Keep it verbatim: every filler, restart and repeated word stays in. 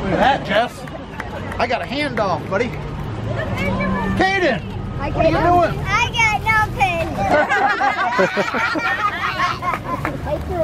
Look at that, Jess. I got a handoff, buddy. Kayden, what are you doing? I got no pin.